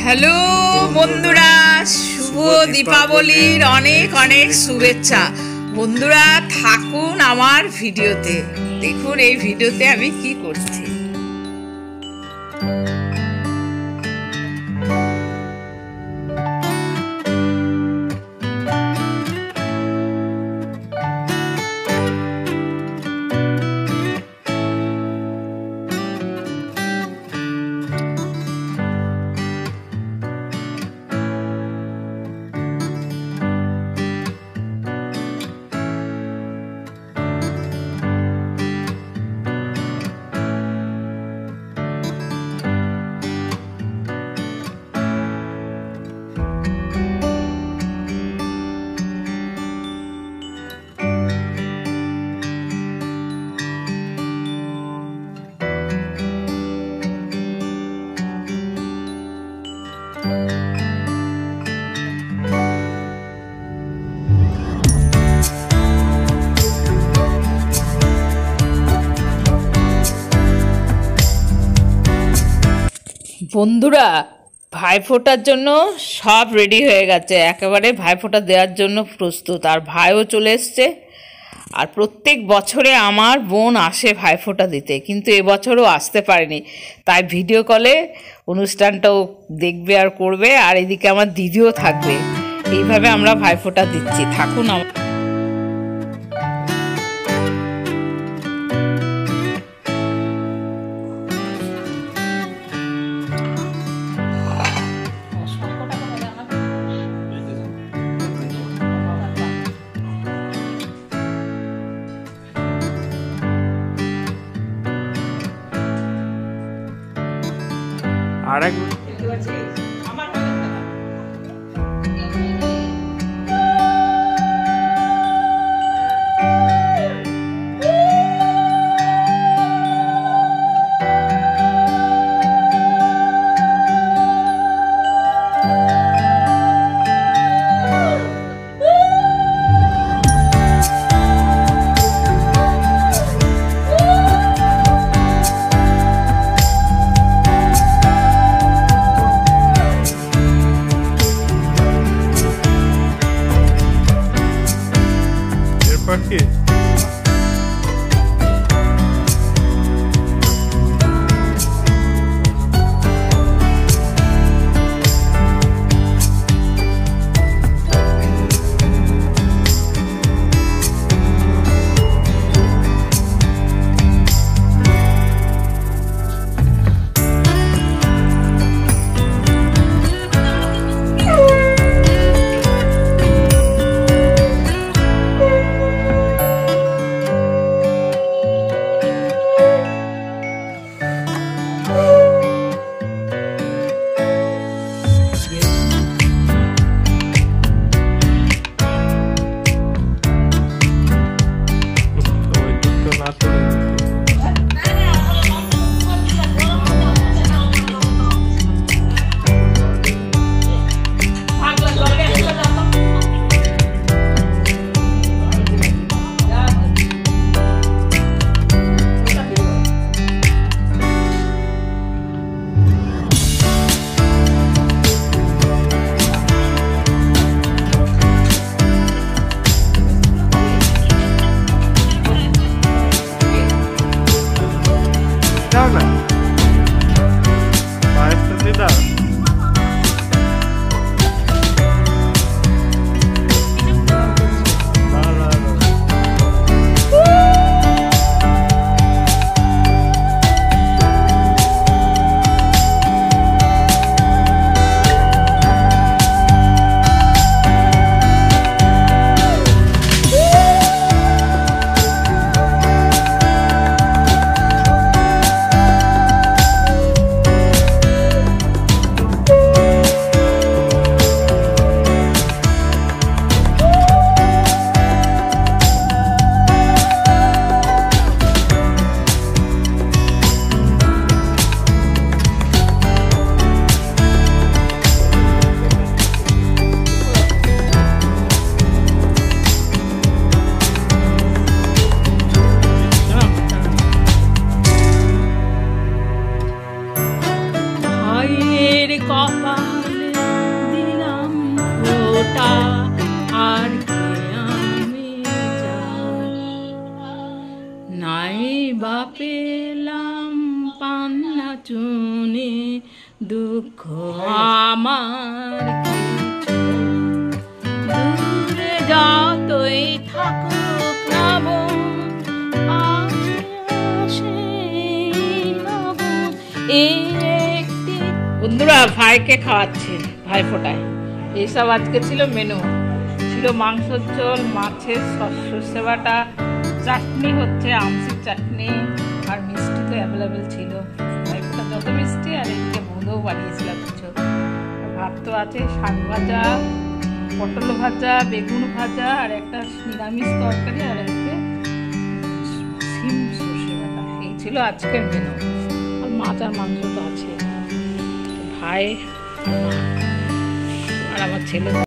Hello বন্ধুরা, শুভ দীপাবলির অনেক অনেক শুভেচ্ছা। বন্ধুরা থাকুন আমার ভিডিওতে, দেখুন এই ভিডিওতে আমি কি করছি। বন্ধুরা ভাইফোঁটার জন্য সব রেডি হয়ে গেছে, একেবারে ভাইফোঁটা দেওয়ার জন্য প্রস্তুত। আর ভাইও চলে এসছে। আর প্রত্যেক বছরে আমার বোন আসে ভাইফোঁটা দিতে, কিন্তু এবছরও আসতে পারেনি, তাই ভিডিও কলে অনুষ্ঠানটাও দেখবে আর করবে। আর এদিকে আমার দিদিও থাকবে। এইভাবে আমরা ভাইফোঁটা দিচ্ছি। থাকুন আরেক পাখি না পায়েসটা দিদা কপাল ফোঁটা আর কে আমি চাই, নাই বা পেলাম পান্না চুনে দুঃখ আমার কিছু, দূরে যতই থাকুক না বোন আসে আসে নবন। এই একটি বন্ধুরা ভাইকে খাওয়াচ্ছে ভাই ফোটায়। এইসব আজকে ছিল মেনু, ছিল মাংসর ঝোল, মাছের সর্ষে বাটা, চাটনি হচ্ছে আমসির চাটনি, আর মিষ্টি তো অ্যাভেলেবেল ছিল। ভাই ফোটা যত মিষ্টি, আর এদিকে বোঁদেও বানিয়েছিলাম কিছু। ভাত তো আছে, শাক ভাজা, পটল ভাজা, বেগুন ভাজা, আর একটা নিরামিষ তরকারি, আর একটা সিম সর্ষে বাটা। এই ছিল আজকের মেনু। আর মাছ আর মাংস তো আছে। ভাই আর মা আর আমার ছেলে।